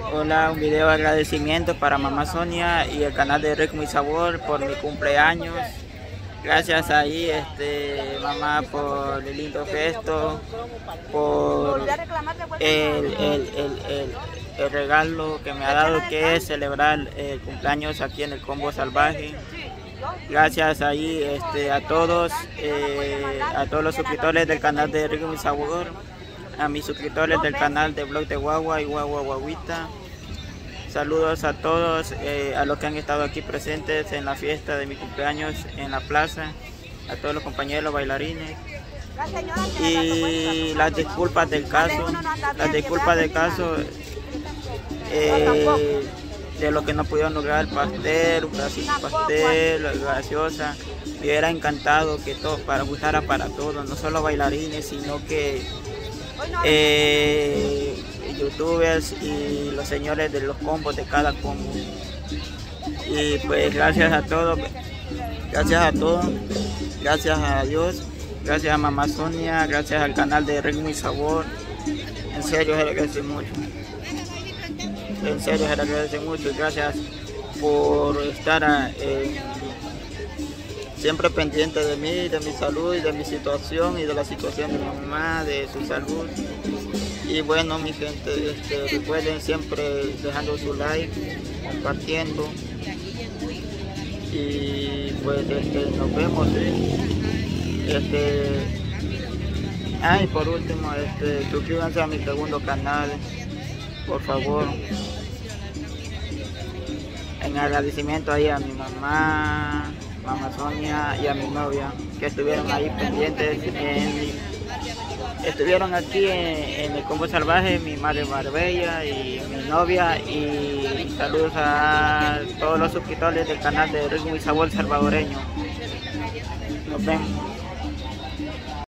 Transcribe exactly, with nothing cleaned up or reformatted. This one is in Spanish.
Hola, un video de agradecimiento para mamá Sonia y el canal de Ritmo y Sabor por mi cumpleaños. Gracias ahí, este, mamá, por el lindo gesto, por el, el, el, el, el regalo que me ha dado, que es celebrar el cumpleaños aquí en el Combo Salvaje. Gracias ahí este, a todos, eh, a todos los suscriptores del canal de Ritmo y Sabor, a mis suscriptores del canal de Blog de Guagua y Guagua Guaguita. Saludos a todos, eh, a los que han estado aquí presentes en la fiesta de mi cumpleaños en la plaza, a todos los compañeros bailarines. Y las disculpas del caso, las disculpas del caso eh, de los que no pudieron lograr el pastel, un pedacito de pastel, gaseosa. Me hubiera encantado que todo para gustara para todos, no solo bailarines, sino que eh, youtubers y los señores de los combos de cada combo. Y pues gracias a todos, gracias a todos, gracias a Dios, gracias a mamá Sonia, gracias al canal de Ritmo y Sabor. En serio se le agradece mucho, en serio se le agradece mucho y gracias por estar eh, siempre pendiente de mí, de mi salud y de mi situación y de la situación de mi mamá, de su salud. Y bueno, mi gente, este, recuerden siempre dejando su like, compartiendo. Y pues este, nos vemos. ¿eh? Este, ah, y por último, este, suscríbanse a mi segundo canal, por favor. En agradecimiento ahí a mi mamá, mamá Sonia y a mi novia, que estuvieron ahí pendientes en Estuvieron aquí en, en el Combo Salvaje, mi madre Marbella y mi novia, y saludos a todos los suscriptores del canal de Ritmo y Sabor salvadoreño. Nos vemos.